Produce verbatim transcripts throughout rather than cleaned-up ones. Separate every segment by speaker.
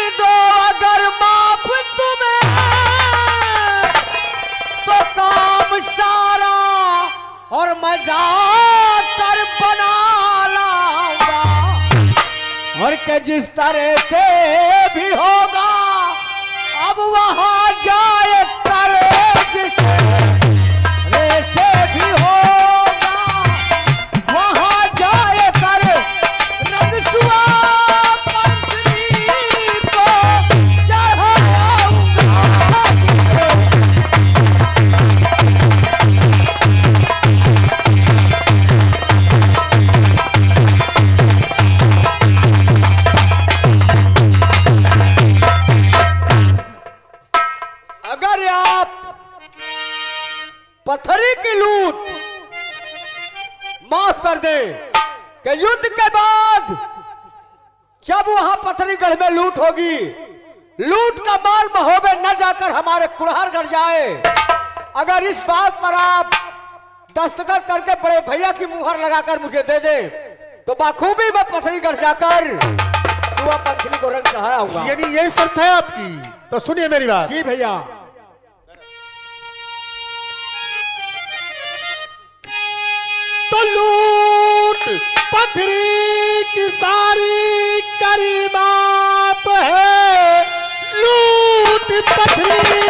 Speaker 1: दो अगर माफ तुम्हें तो काम सारा और मजा कर बना लाऊंगा, और के जिस तरह से भी होगा अब वहां जाए कर, जिस तरह से भी होगा वहां जाए कर, रंगसुआ पंखनी को चढ़ाऊंगा। अगर आप पत्थरी की लूट माफ कर दे कि युद्ध के बाद जब वहां पत्थरीगढ़ में लूट होगी, लूट का माल महोबे न जाकर हमारे कुल्हारगढ़ जाए, अगर इस बात पर आप दस्तखत करके बड़े भैया की मुहर लगाकर मुझे दे दे तो बाखूबी मैं पत्थरीगढ़ जाकर सुआ पंखनी को रंग चढ़ाऊंगा।
Speaker 2: यानी यही शर्त है आपकी? तो सुनिए मेरी बात।
Speaker 1: जी भैया।
Speaker 2: तो लूट पथरी की सारी करी बाप है, लूट पथरी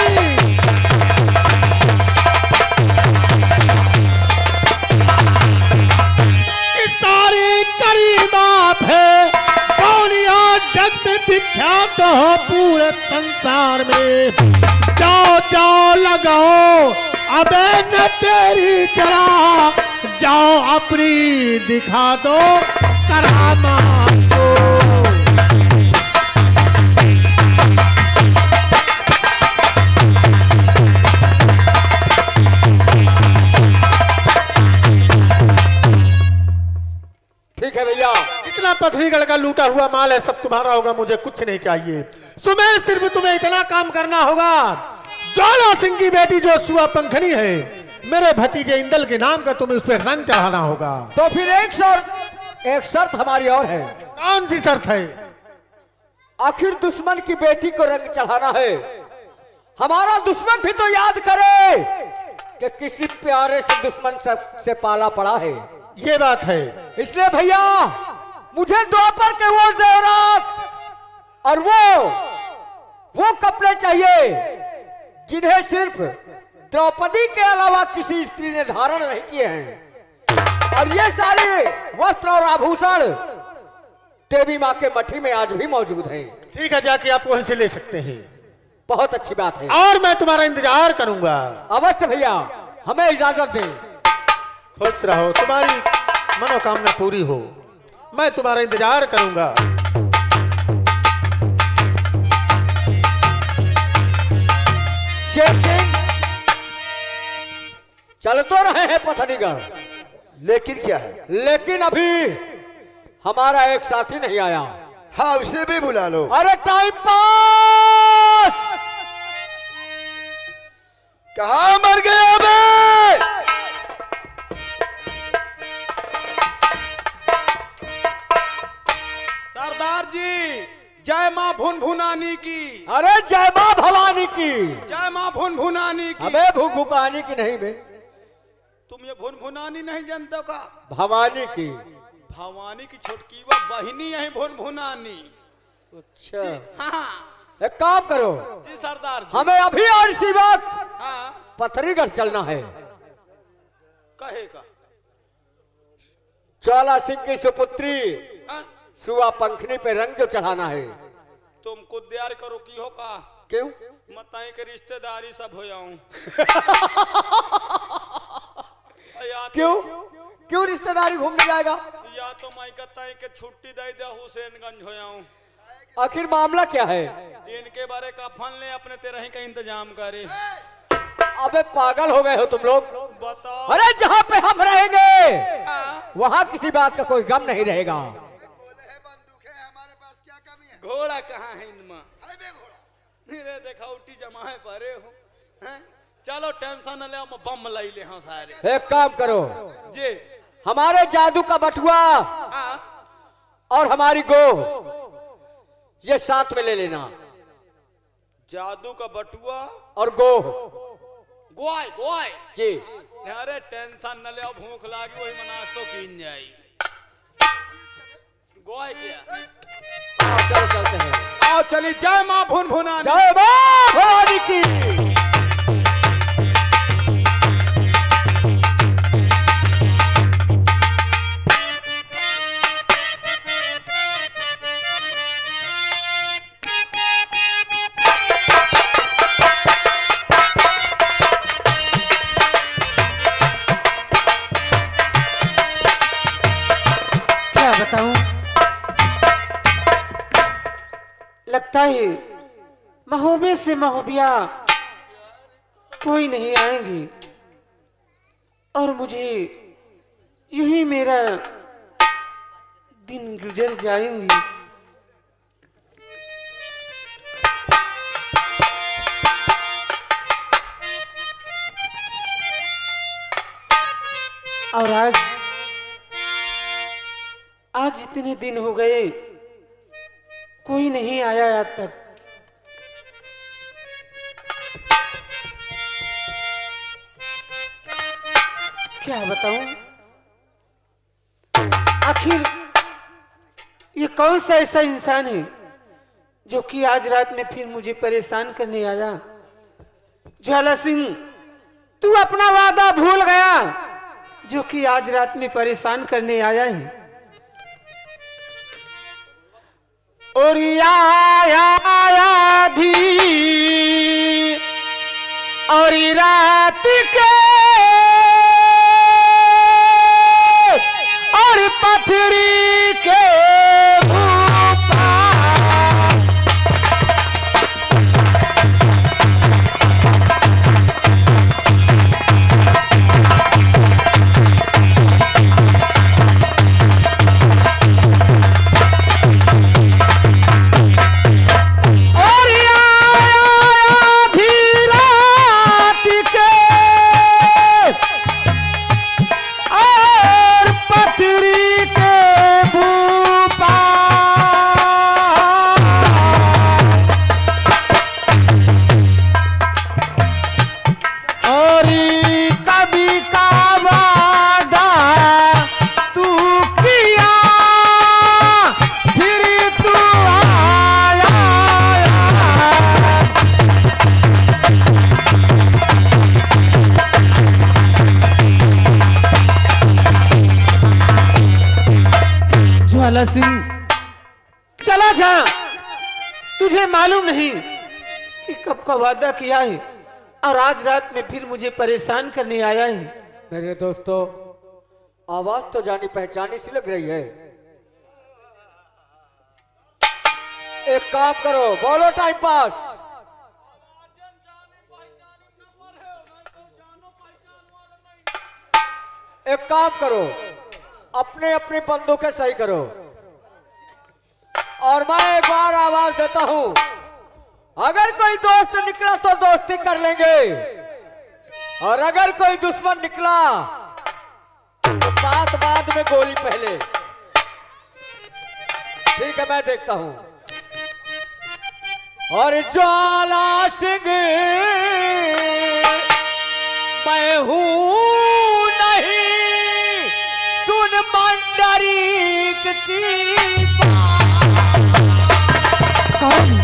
Speaker 2: की सारी करी बाप है, कौनिया जग में विख्यात हो पूरे संसार में। जाओ जाओ लगाओ अबे न तेरी जरा, जाओ अपनी दिखा दो करामात को।
Speaker 1: ठीक है भैया।
Speaker 2: इतना पथरीगढ़ का लूटा हुआ माल है, सब तुम्हारा होगा, मुझे कुछ नहीं चाहिए। सुमेर सिर्फ तुम्हें इतना काम करना होगा, ज्वाला सिंह की बेटी जो सुआ पंखनी है, मेरे भतीजे इंदल के नाम का तुम्हें उस पर रंग चढ़ाना होगा।
Speaker 1: तो फिर एक शर्त, एक शर्त हमारी और है।
Speaker 2: कौन सी शर्त है?
Speaker 1: आखिर दुश्मन की बेटी को रंग चढ़ाना है, हमारा दुश्मन भी तो याद करे कि किसी प्यारे से दुश्मन से, से पाला पड़ा है।
Speaker 2: ये बात है।
Speaker 1: इसलिए भैया मुझे द्वापर के वो जेवरात और वो वो कपड़े चाहिए जिन्हें सिर्फ द्रौपदी के अलावा किसी स्त्री ने धारण नहीं किए हैं, और ये सारे वस्त्र और आभूषण देवी माँ के मठी में आज भी मौजूद हैं।
Speaker 2: ठीक है, जाके आप वहीं से ले सकते हैं।
Speaker 1: बहुत अच्छी बात है,
Speaker 2: और मैं तुम्हारा इंतजार करूंगा।
Speaker 1: अवश्य भैया, हमें इजाजत दें।
Speaker 2: खुश रहो, तुम्हारी मनोकामना पूरी हो, मैं तुम्हारा इंतजार करूंगा।
Speaker 1: शेख सिंह चल तो रहे हैं पत्थरीगढ़,
Speaker 3: लेकिन क्या है?
Speaker 1: लेकिन अभी हमारा एक साथी नहीं आया।
Speaker 3: हाँ, उसे भी बुला लो।
Speaker 1: अरे टाइम पास
Speaker 3: कहाँ मर गया बे?
Speaker 4: सरदार जी, जय माँ भुन भुनानी की।
Speaker 1: अरे जय माँ भवानी की।
Speaker 4: जय माँ भुन भुनानी की।
Speaker 1: अबे भूख भुकानी की नहीं बे,
Speaker 4: तुम ये भुन भुनानी नहीं जानते का?
Speaker 1: भवानी की।
Speaker 4: भवानी की छोटकी वो बहिनी है भुन भुनानी।
Speaker 1: अच्छा
Speaker 4: हाँ
Speaker 1: एक काम करो
Speaker 4: जी सरदार जी।
Speaker 1: हमें अभी और इसी वक्त
Speaker 4: हाँ
Speaker 1: पत्थरीगढ़ चलना है।
Speaker 4: कहेगा
Speaker 1: ज्वाला सिंह की सुपुत्री
Speaker 4: हाँ?
Speaker 1: सुआ पंखनी पे रंग जो चढ़ाना है।
Speaker 4: तुम खुद तैयार करो की हो का?
Speaker 1: क्यों?
Speaker 4: मताई के रिश्तेदारी सब हो जाऊं। या तो,
Speaker 1: क्यों क्यों रिश्तेदारी घूमने जाएगा?
Speaker 4: या तो मैं कहता के छुट्टी दे दे हुसैनगंज हो जाऊं।
Speaker 1: आखिर मामला क्या है?
Speaker 4: इनके बारे का फन ले अपने तेरह का इंतजाम करे।
Speaker 1: अबे पागल हो गए हो तुम लोग।
Speaker 4: बताओ।
Speaker 1: अरे जहाँ पे हम रहेंगे
Speaker 4: हाँ?
Speaker 1: वहाँ किसी बात का कोई गम नहीं रहेगा।
Speaker 4: घोड़ा कहाँ है इनमें? मेरे देखा उठी जमा है परे हो हैं? चलो टेंशन न ले, हम बम लाई ले हाँ सारे।
Speaker 1: एक काम करो
Speaker 4: जी
Speaker 1: हमारे जादू का बटुआ
Speaker 4: हाँ?
Speaker 1: और हमारी गो ये साथ में ले लेना।
Speaker 4: जादू का बटुआ
Speaker 1: और गोह।
Speaker 4: गोय गोय
Speaker 1: जी।
Speaker 4: अरे टेंशन न ले, भूख लागी वही मनास तो कीन जाई। गोय क्या?
Speaker 1: आओ चलो चलते हैं।
Speaker 4: आओ चली। जय माँ भुन भुनानी।
Speaker 1: जय माँ भवानी की।
Speaker 5: लगता है महोबे से महोबिया कोई नहीं आएंगी और मुझे यही मेरा दिन गुजर जाएंगी। और आज आज इतने दिन हो गए कोई नहीं आया आज तक। क्या बताऊं, आखिर ये कौन सा ऐसा इंसान है जो कि आज रात में फिर मुझे परेशान करने आया। ज्वाला सिंह, तू अपना वादा भूल गया जो कि आज रात में परेशान करने आया है। और आया धी और रात के और पथरी के ज्वाला सिंह, चला जा। तुझे मालूम नहीं कि कब का वादा किया है और आज रात में फिर मुझे परेशान करने आया है।
Speaker 1: मेरे दोस्तों, आवाज तो जानी पहचानी सी लग रही है। एक काम करो, बोलो टाइम पास। एक काम करो, अपने अपने बंदूकें सही करो और मैं एक बार आवाज देता हूं। अगर कोई दोस्त निकला तो दोस्ती कर लेंगे और अगर कोई दुश्मन निकला तो बात बाद में, गोली पहले। ठीक है, मैं देखता हूं। और ज्वाला सिंह मैं हूं नहीं, सुन मंडरीक की
Speaker 5: कौन?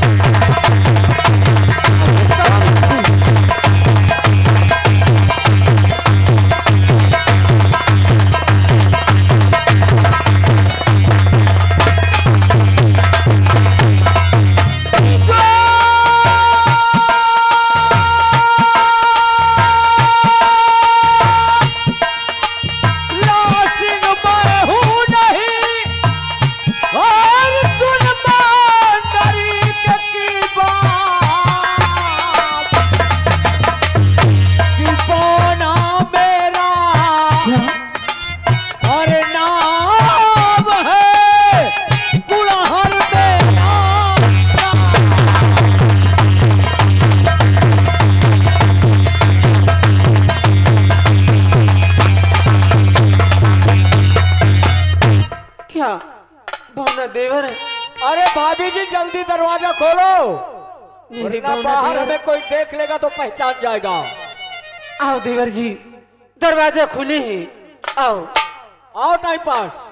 Speaker 1: अरे भाभी जी जल्दी दरवाजा खोलो,
Speaker 5: मेरे
Speaker 1: वरना
Speaker 5: बौना
Speaker 1: बाहर
Speaker 5: देवर।
Speaker 1: हमें कोई देख लेगा तो पहचान जाएगा।
Speaker 5: आओ देवर जी, दरवाजा खुले हैं, आओ।
Speaker 1: आओ टाइम पास।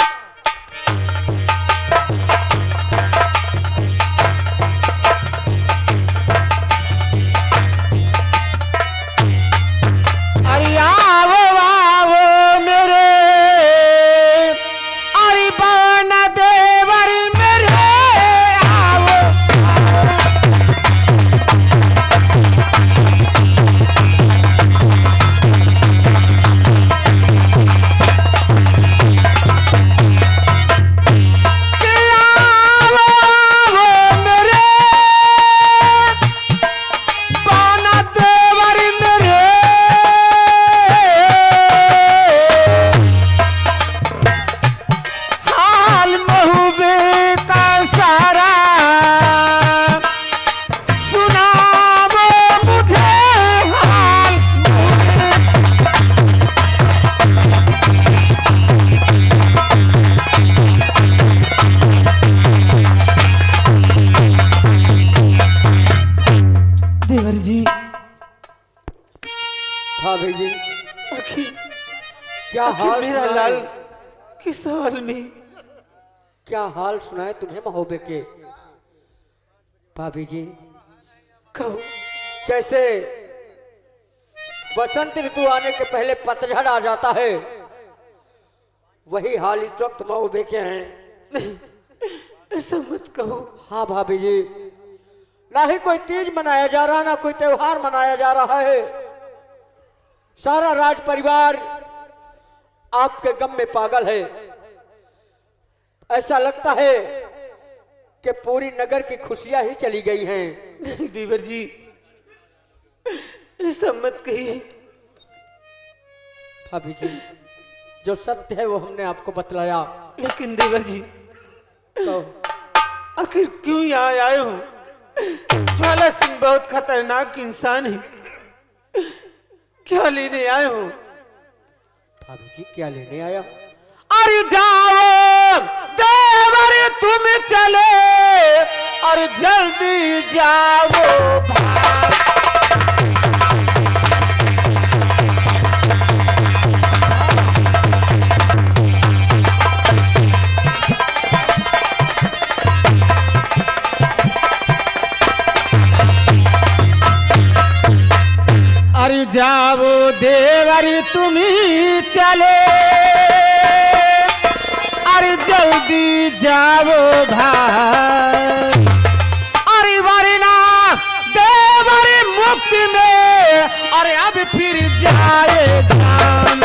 Speaker 5: अरे आओ आओ मेरे, अरे बौना देवर मेरे, आओ। कि आओ आओ मेरे, बौना देवर मेरे, हाल महबूबे का सारा सुनाओ मुझे हाल। देवर जी,
Speaker 1: भाभी जी
Speaker 5: आखिर
Speaker 1: क्या
Speaker 5: आखिर
Speaker 1: हाल
Speaker 5: मेरा
Speaker 1: सुनाए?
Speaker 5: लाल किस हाल में?
Speaker 1: क्या हाल सुनाए तुम्हें महोबे के? भाभी जी
Speaker 5: कहो।
Speaker 1: जैसे बसंत ऋतु आने के पहले पतझड़ आ जाता है, वही हाल इस वक्त महोबे के हैं।
Speaker 5: नहीं, ऐसा मत कहो।
Speaker 1: हाँ भाभी जी, ना ही कोई तीज मनाया जा रहा, ना कोई त्योहार मनाया जा रहा है। सारा राज परिवार आपके गम में पागल है। ऐसा लगता है कि पूरी नगर की खुशियां ही चली गई हैं।
Speaker 5: नहीं देवर जी, ऐसा मत कहिए।
Speaker 1: भाभी जी जो सत्य है वो हमने आपको बतलाया,
Speaker 5: लेकिन देवर जी
Speaker 1: तो
Speaker 5: आखिर क्यों यहाँ आए हो? ज्वाला सिंह बहुत खतरनाक इंसान है, क्या लेने आए हो?
Speaker 1: भाभी जी क्या लेने आया?
Speaker 5: अरे जाओ देवर तुम चले, और जल्दी जाओ भाग। अरे जाओ देवर तुम चले, अरे जल्दी जाओ भाई। अरे वरना देवर मुक्ति में, अरे अब फिर जाए जान।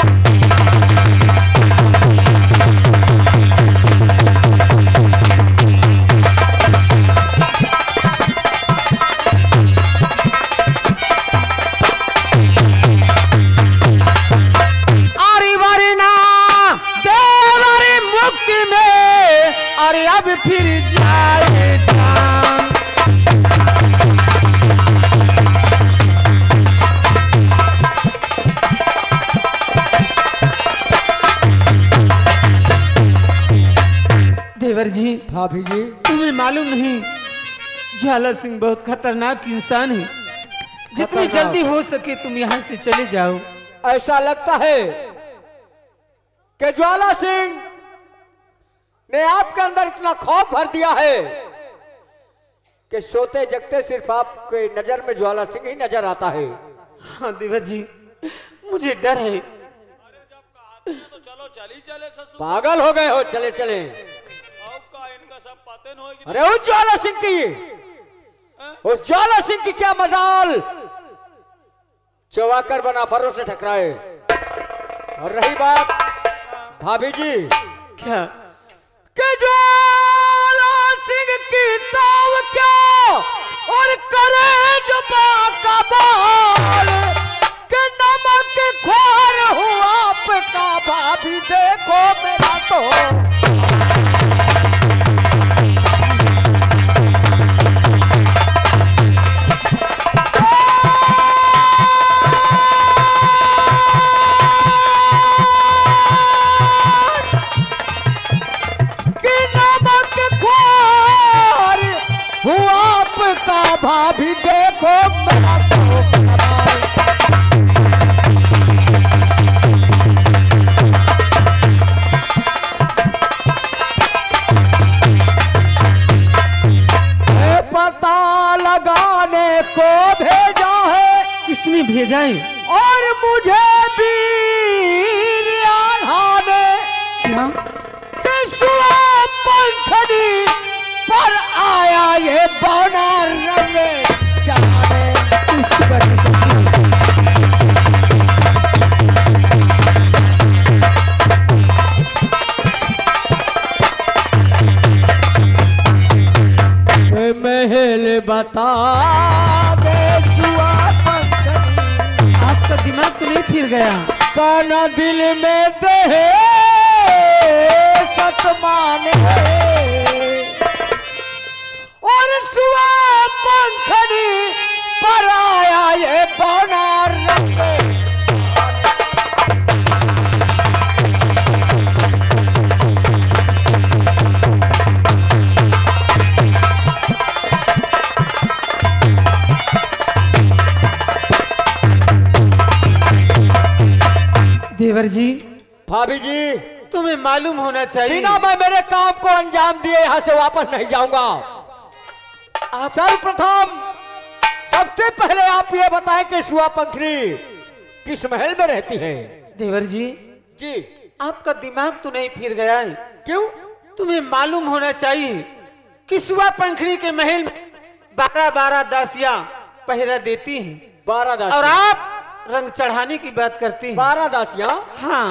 Speaker 5: अरे अब फिर जाए जान। देवर जी,
Speaker 1: भाभी जी
Speaker 5: तुम्हें मालूम नहीं ज्वाला सिंह बहुत खतरनाक इंसान है। जितनी
Speaker 1: खतरनाक।
Speaker 5: जल्दी हो सके तुम यहाँ से चले जाओ।
Speaker 1: ऐसा लगता है कि ज्वाला सिंह ने आपके अंदर इतना खौफ भर दिया है कि सोते जगते सिर्फ आपके नजर में ज्वाला सिंह ही नजर आता है।
Speaker 5: हाँ देवर जी, मुझे डर है।
Speaker 4: तो चलो चली चले ससुर।
Speaker 1: पागल हो गए हो, चले चले।
Speaker 4: अब का इनका सब पतन होगी।
Speaker 1: अरे उस ज्वाला सिंह की, उस ज्वाला सिंह की क्या मजाल चौवाकर बना फरों से टकराए। और रही बात भाभी जी
Speaker 5: क्या?
Speaker 1: कि ज्वाला सिंह की ताव क्या और करे जुबा का बाल, कि नमक ख्वार हूँ आपका भाभी देखो मेरा तो। कि नमक ख्वार और मुझे वीर आल्हा ने
Speaker 5: क्या
Speaker 1: किसुआ पंखनी पर आया ये बौना रंग चढ़ाने।
Speaker 5: इसकी बात नहीं करती।
Speaker 1: महल बता दे जुआ पंखनी।
Speaker 5: आपका दिमाग तो नहीं फिर गया?
Speaker 1: काना दिल में दे सतमान है और सुआ पंखनी पर आया ये बौना रंग।
Speaker 5: देवर जी,
Speaker 1: भाभी जी,
Speaker 5: तुम्हें मालूम होना चाहिए
Speaker 1: बिना मैं मेरे काम को अंजाम दिए यहाँ से वापस नहीं जाऊंगा।
Speaker 5: आप
Speaker 1: सर्वप्रथम सबसे पहले आप ये बताएं कि सुआ पंखनी किस महल में रहती है।
Speaker 5: देवर जी,
Speaker 1: जी
Speaker 5: आपका दिमाग तो नहीं फिर गया है?
Speaker 1: क्यों?
Speaker 5: तुम्हें मालूम होना चाहिए कि सुआ पंखनी के महल में बारह बारह दासियां पहरा देती हैं
Speaker 1: बारह दासियां
Speaker 5: और आप रंग चढ़ाने की बात करती हैं।
Speaker 1: बारह दासियां?
Speaker 5: हाँ।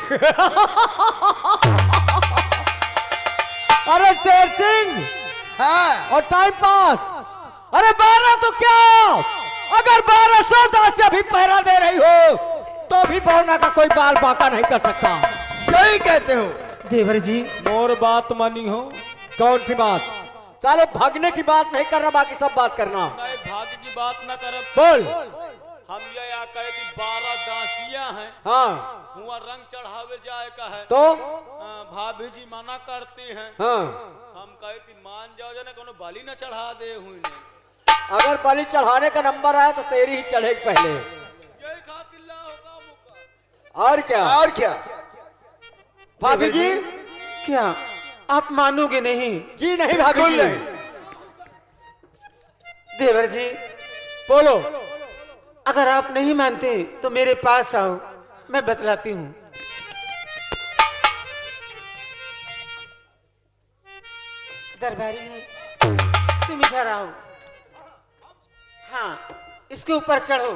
Speaker 1: अरे शेर सिंह,
Speaker 3: हाँ
Speaker 1: और टाइम पास। अरे बारह तो क्या, अगर बारह सौ दासियां भी पहरा दे रही हो तो भी बौना का कोई बाल बांका नहीं कर सकता।
Speaker 3: सही कहते हो।
Speaker 5: देवर जी,
Speaker 1: मोर बात मानी हो? कौन सी बात? साले भागने की बात नहीं करना, बाकी सब बात करना।
Speaker 4: नहीं भाग्य की बात न कर।
Speaker 1: बोल।
Speaker 4: हम ये या कहे कि बारह दासियां हैं,
Speaker 1: हाँ
Speaker 4: हुआ रंग चढ़ावे जाए का है
Speaker 1: तो
Speaker 4: हाँ, भाभी जी मना करती हैं।
Speaker 1: हाँ,
Speaker 4: हम कहे कि मान जाओ जने कोनो बाली न चढ़ा दे हुई ने।
Speaker 1: अगर बलि चढ़ाने का नंबर आया तो तेरी ही चढ़ेगी पहले।
Speaker 4: यही खातिर ला होगा मुका।
Speaker 1: और क्या?
Speaker 3: और क्या?
Speaker 1: भाभी जी,
Speaker 5: क्या आप मानोगे नहीं?
Speaker 1: जी नहीं भाभी
Speaker 3: बिल्कुल
Speaker 1: जी।
Speaker 3: नहीं।
Speaker 5: देवर जी,
Speaker 1: बोलो।
Speaker 5: अगर आप नहीं मानते तो मेरे पास आओ, मैं बतलाती हूँ। दरबारी है, तुम इधर आओ। हाँ, इसके ऊपर चढ़ो।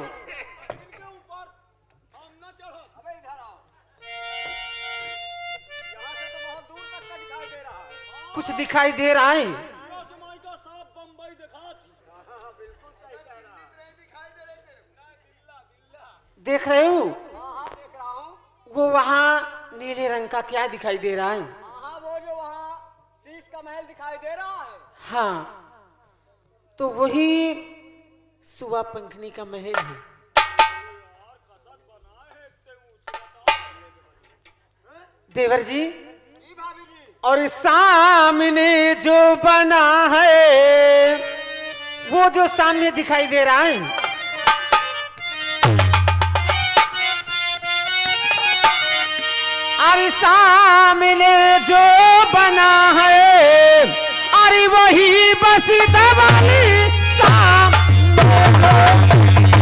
Speaker 5: कुछ दिखाई दे रहा है? देख रहे हो? वो वहाँ नीले रंग का क्या दिखाई दे रहा है?
Speaker 1: हाँ, वो जो वहाँ शीश का महल दिखाई दे रहा है।
Speaker 5: हाँ, तो वही सुआ पंखनी का महल है। देवर जी, और सामने जो बना है, वो जो सामने दिखाई दे रहा है, अरे सामने जो बना है, अरे वही बस दवाली सामने जो।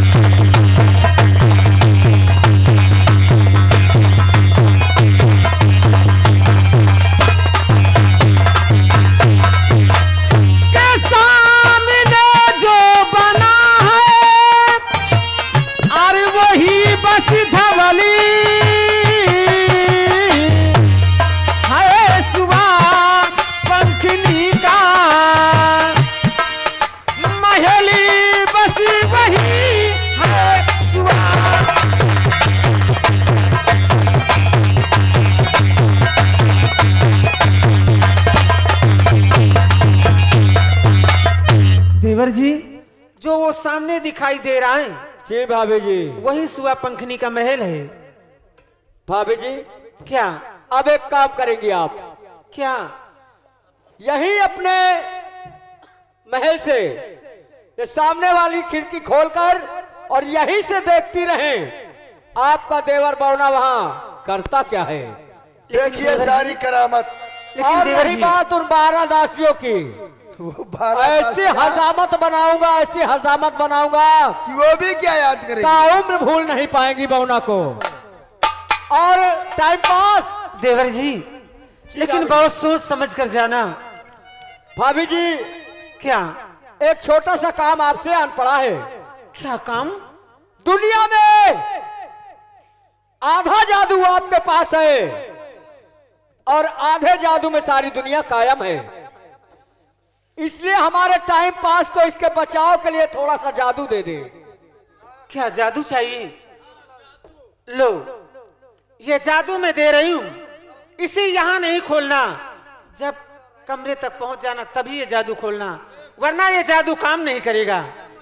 Speaker 5: देवर जी, जो वो सामने दिखाई दे रहा है,
Speaker 1: जी भाभी जी,
Speaker 5: वही सुआ पंखनी का महल है।
Speaker 1: भाभी जी,
Speaker 5: क्या?
Speaker 1: अब एक काम करेंगी आप।
Speaker 5: क्या?
Speaker 1: यही अपने महल से ये सामने वाली खिड़की खोलकर और यहीं से देखती रहें आपका देवर बौना वहां करता क्या है।
Speaker 3: देखिए सारी करामत।
Speaker 5: लेकिन
Speaker 1: और
Speaker 5: देवर
Speaker 1: रही
Speaker 5: जी,
Speaker 1: बात उन बारह दासियों की,
Speaker 3: वो बारह
Speaker 1: ऐसी हजामत बनाऊंगा, ऐसी हजामत बनाऊंगा
Speaker 3: कि वो भी क्या याद करेगी।
Speaker 1: ताउम्र भूल नहीं पाएंगी बौना को। और टाइम पास।
Speaker 5: देवर जी लेकिन बहुत सोच समझ कर जाना।
Speaker 1: भाभी जी
Speaker 5: क्या?
Speaker 1: एक छोटा सा काम आपसे आन पड़ा है।
Speaker 5: क्या काम?
Speaker 1: दुनिया में आधा जादू आपके पास है और आधे जादू में सारी दुनिया कायम है। इसलिए हमारे टाइम पास को इसके बचाव के लिए थोड़ा सा जादू दे दे।
Speaker 5: क्या जादू चाहिए? लो ये जादू मैं दे रही हूं, इसे यहां नहीं खोलना, जब कमरे तक पहुंच जाना तभी ये जादू खोलना, वरना ये जादू काम नहीं करेगा।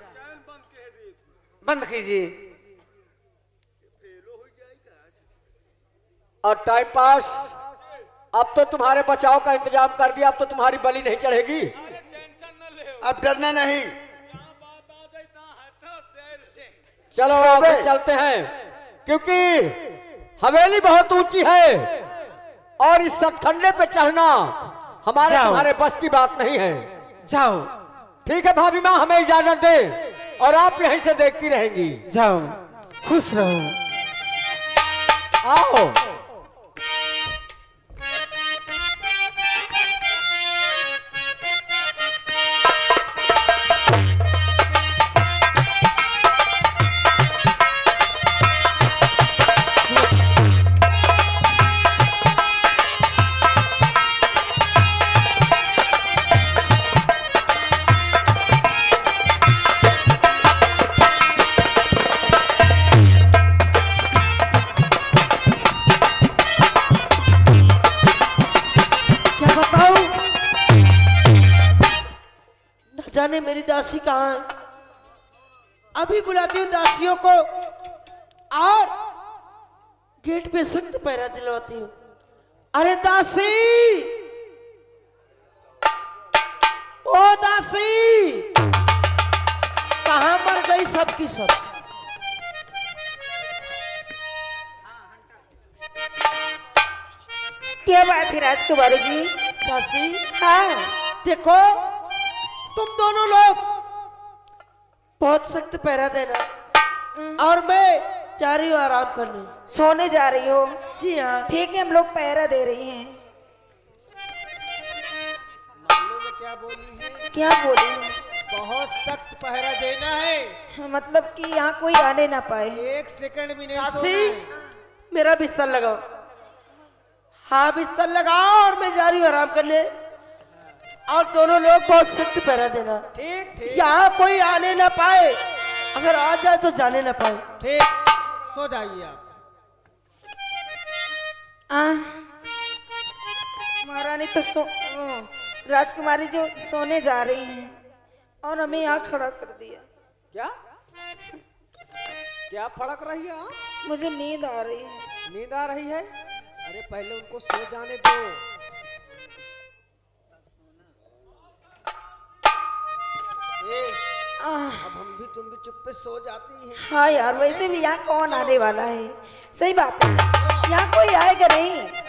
Speaker 5: बंद कीजिए।
Speaker 1: और टाइम पास अब तो तुम्हारे बचाव का इंतजाम कर दिया, अब तो तुम्हारी बलि नहीं चढ़ेगी।
Speaker 3: अब डरना नहीं।
Speaker 1: चलो आगे चलते हैं, क्योंकि हवेली बहुत ऊंची है और इस सतखंडे पे चढ़ना हमारे
Speaker 5: जाओ।
Speaker 1: तुम्हारे बस की बात नहीं है।
Speaker 5: जाओ।
Speaker 1: ठीक है भाभी माँ, हमें इजाजत दे और आप यहीं से देखती रहेंगी।
Speaker 5: जाओ, खुश रहो।
Speaker 1: आओ।
Speaker 6: जाने मेरी दासी कहाँ है। अभी बुलाती हूँ दासियों को और गेट पे सख्त पहरा दिलवाती हूँ। अरे दासी, ओ दासी, कहाँ मर गई सबकी सब?
Speaker 7: क्या बात है राजकुमारी जी?
Speaker 6: दासी
Speaker 7: हाँ
Speaker 6: देखो, तुम दोनों लोग बहुत सख्त पहरा देना और मैं जा रही हूँ आराम करने।
Speaker 7: सोने जा रही हो?
Speaker 6: जी हाँ।
Speaker 7: ठीक है, हम लोग पहरा दे रही हैं।
Speaker 1: क्या बोली है?
Speaker 7: क्या बोली है?
Speaker 1: बहुत सख्त पहरा देना है,
Speaker 7: मतलब कि यहाँ कोई आने ना पाए।
Speaker 1: एक सेकंड भी नहीं
Speaker 6: दासी,
Speaker 1: सोना है।
Speaker 6: मेरा बिस्तर लगाओ। हाँ बिस्तर लगाओ और मैं जा रही हूँ आराम करने। और दोनों लोग बहुत सख्त पहरा देना।
Speaker 1: ठीक ठीक
Speaker 6: यहाँ कोई आने ना पाए, अगर आ जाए तो जाने ना पाए।
Speaker 1: ठीक, सो जाइए आप।
Speaker 7: आ, महारानी तो सो ओ, राजकुमारी जो सोने जा रही हैं और हमें यहाँ खड़ा कर दिया।
Speaker 1: क्या क्या फड़क रही है?
Speaker 7: मुझे नींद आ रही है।
Speaker 1: नींद आ रही है? अरे पहले उनको सो जाने दो। ए, अब हम भी तुम भी चुप पे सो जाती हैं।
Speaker 7: हाँ यार, वैसे भी यहाँ कौन आने वाला है? सही बात है, यहाँ कोई आएगा नहीं।